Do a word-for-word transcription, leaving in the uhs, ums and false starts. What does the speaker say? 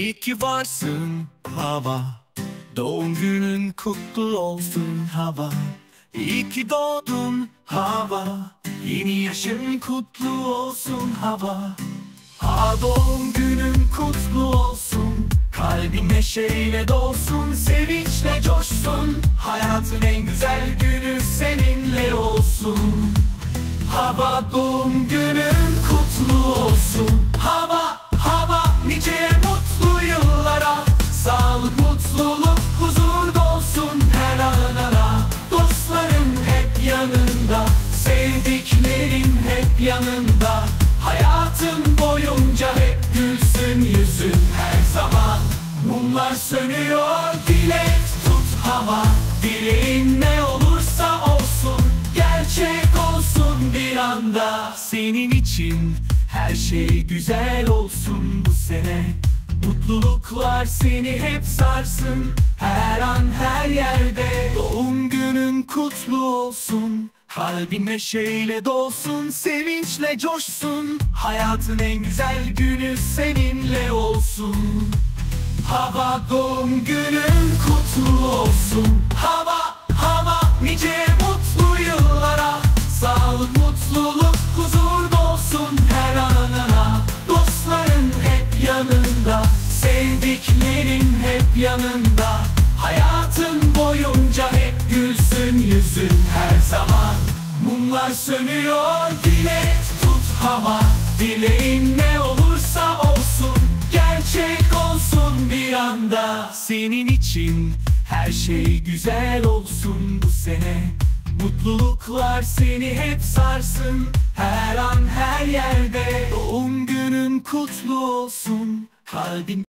İyi ki varsın hava, doğum günün kutlu olsun hava. İyi ki doğdun hava, yeni yaşın kutlu olsun hava. Ha, doğum günün kutlu olsun, kalbin neşeyle dolsun, sevinçle coşsun. Hayatın en güzel günü seninle olsun. Hava, doğum günün kutlu olsun hava. Hava, nice mutlu yıllara, sağlık, mutluluk, huzur dolsun her anana. Dostların hep yanında, sevdiklerin hep yanında. Hayatın boyunca hep gülsün yüzün her zaman. Mumlar sönüyor, dilek tut hava. Dileğin ne olursa olsun, gerçek olsun bir anda. Senin için her şey güzel olsun bu sene. Mutluluklar seni hep sarsın, her an her yerde. Doğum günün kutlu olsun, kalbin neşeyle dolsun, sevinçle coşsun. Hayatın en güzel günü seninle olsun. Hava, doğum günün kutlu olsun hava. Hava, nice mutlu yıllara, sağlık, mutluluk, huzur dolsun her anana. Dostların hep yanında, sevdiklerin hep yanında. Hayatın boyunca hep gülsün yüzün her zaman. Mumlar sönüyor, dilek tut hava. Dileğin ne olursa olsun, gerçek olsun bir anda. Senin için her şey güzel olsun bu sene. Mutluluklar seni hep sarsın, her an her yerde. Doğum günün kutlu olsun, kalbin